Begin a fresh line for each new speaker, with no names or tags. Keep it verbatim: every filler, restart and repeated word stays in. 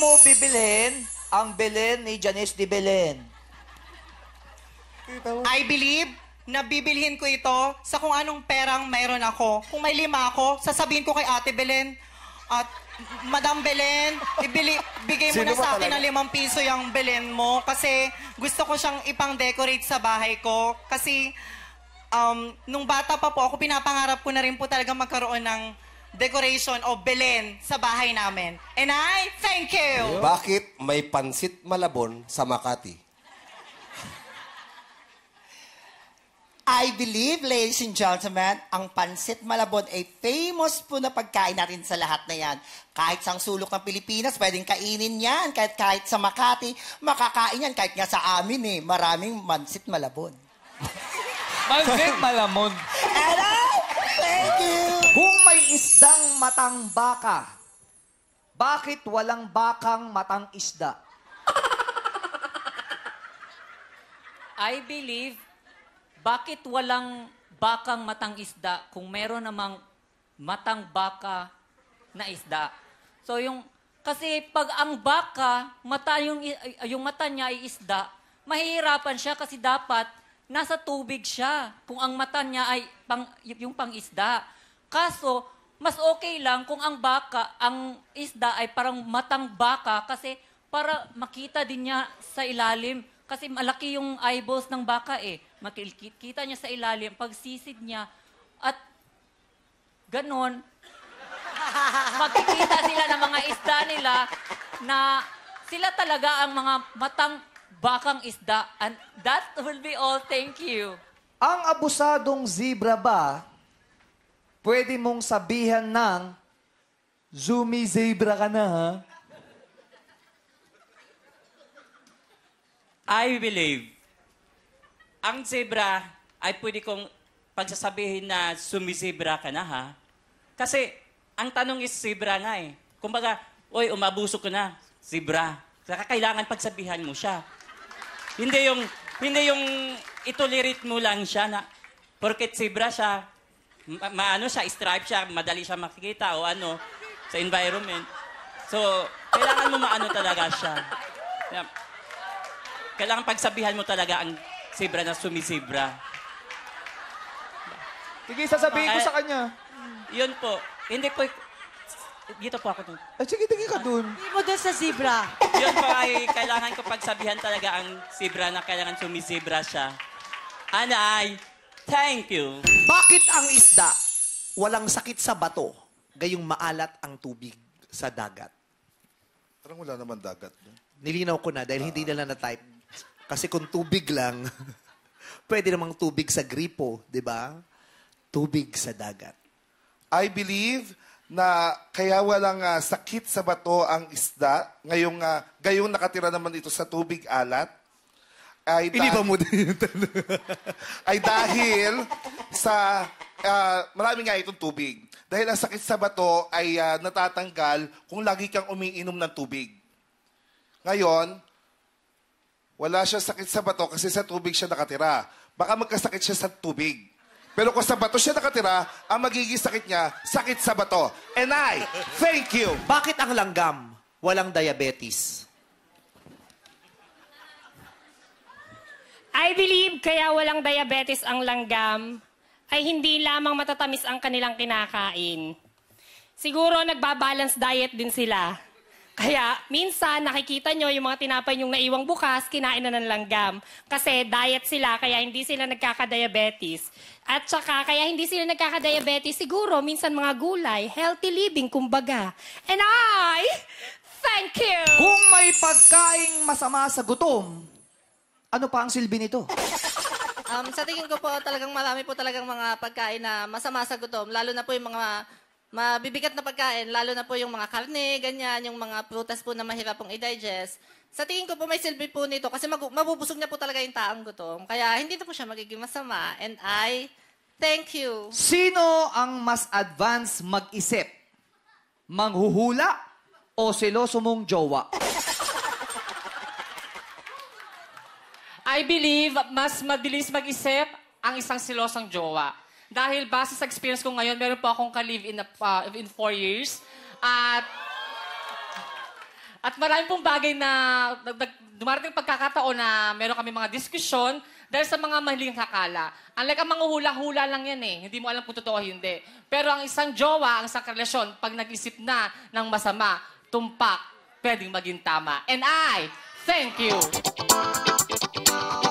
mo bibilhin ang Belen ni Janice de Belen?
I believe na bibilhin ko ito sa kung anong perang mayroon ako. Kung may lima ako, sasabihin ko kay Ate Belen, at Madam Belen, ibili, bigay mo
Sino
na
ba
sa akin
talaga?
ng limang piso yung Belen mo kasi gusto ko siyang ipang-decorate sa bahay ko. Kasi um, nung bata pa po ako, pinapangarap ko na rin po talaga magkaroon ng decoration o Belen sa bahay namin. And I thank you!
Bakit may pansit Malabon sa Makati?
I believe, ladies and gentlemen, ang pansit Malabon ay famous po na pagkain natin sa lahat na yan. Kahit sa sulok ng Pilipinas, pwedeng kainin yan. Kahit, kahit sa Makati, makakain yan. Kahit nga sa amin eh, maraming pansit Malabon.
Pansit Malamon.
Hello! Thank you!
Kung may isdang matang baka, bakit walang bakang matang isda?
I believe, bakit walang bakang matang isda kung meron namang matang baka na isda? So yung, kasi pag ang baka, mata, yung, yung mata niya ay isda, mahihirapan siya kasi dapat nasa tubig siya kung ang mata niya ay pang, yung pang isda. Kaso, mas okay lang kung ang baka, ang isda ay parang matang baka kasi para makita din niya sa ilalim. Kasi malaki yung eyeballs ng baka eh. Makikita niya sa ilalim, pagsisid niya, at ganon, makikita sila ng mga isda nila na sila talaga ang mga matang bakang isda. And that will be all. Thank you.
Ang abusadong zebra ba, pwede mong sabihan ng, Zumi zebra ka na ha?
I believe, ang zebra ay pwede kong pagsasabihin na sumizebra ka na, ha? Kasi, ang tanong is zebra na eh. Kumbaga, oy, umabuso ka na, zebra. Saka kailangan pagsabihan mo siya. Hindi yung, hindi yung itolerate mo lang siya na, porket zebra siya, ma maano siya, stripe siya, madali siya makikita o ano, sa environment. So, kailangan mo maano talaga siya. Yeah. Kailangan pagsabihan mo talaga ang zebra na sumisibra.
Sige, sasabihin ko sa kanya.
Yun po. Hindi po. Dito po ako dun.
Ay, sige, tingin ka dun.
Hindi mo dun sa zebra.
Yun po ay kailangan ko pagsabihan talaga ang zebra na kailangan sumisibra siya. Anay, thank you.
Bakit ang isda walang sakit sa bato, gayong maalat ang tubig sa dagat?
Parang wala naman dagat. No?
Nilinaw ko na dahil uh, hindi nila na-type. Kasi kung tubig lang, pwede namang tubig sa gripo, di ba? Tubig sa dagat.
I believe na kaya walang uh, sakit sa bato ang isda, ngayong, uh, gayong nakatira naman ito sa tubig alat, ay,
Hindi ba mo din yung
ay dahil sa, uh, marami nga itong tubig. Dahil ang sakit sa bato ay uh, natatanggal kung lagi kang umiinom ng tubig. Ngayon, wala siya sakit sa bato kasi sa tubig siya nakatira. Baka magkasakit siya sa tubig. Pero kung sa bato siya nakatira, ang magiging sakit niya, sakit sa bato. And I, thank you.
Bakit ang langgam walang diabetes?
I believe kaya walang diabetes ang langgam ay hindi lamang matatamis ang kanilang kinakain. Siguro nagbabalance diet din sila. Kaya minsan nakikita nyo yung mga tinapay yung naiwang bukas, kinain na ng langgam. Kasi diet sila, kaya hindi sila nagkaka-diabetes. At saka, kaya hindi sila nagkaka-diabetes, siguro minsan mga gulay, healthy living, kumbaga. And I, thank you!
Kung may pagkaing masama sa gutom, ano pa ang silbi nito?
Um, sa tingin ko po, talagang marami po talagang mga pagkain na masama sa gutom. Lalo na po yung mga mabibigat na pagkain, lalo na po yung mga karne, ganyan, yung mga prutas po na mahirap pong i-digest. Sa tingin ko po, may silbi po nito kasi mabubusog niya po talaga yung taong gutom. Kaya hindi na po siya magiging masama. And I, thank you.
Sino ang mas advance mag-isip? Manghuhula o seloso mong jowa?
I believe mas mabilis mag-isip ang isang silosong jowa. Dahil base sa experience ko ngayon, meron po akong ka-live in, uh, in four years. At At marami pong bagay na nag- nag- dumarating pagkakataon na meron kami mga diskusyon dahil sa mga mahiling kakala. Unlike ang mga hula-hula lang yan eh. Hindi mo alam kung totoo o hindi. Pero ang isang jowa, ang isang relasyon, pag nag-isip na ng masama, tumpak, pwedeng maging tama. And I thank you.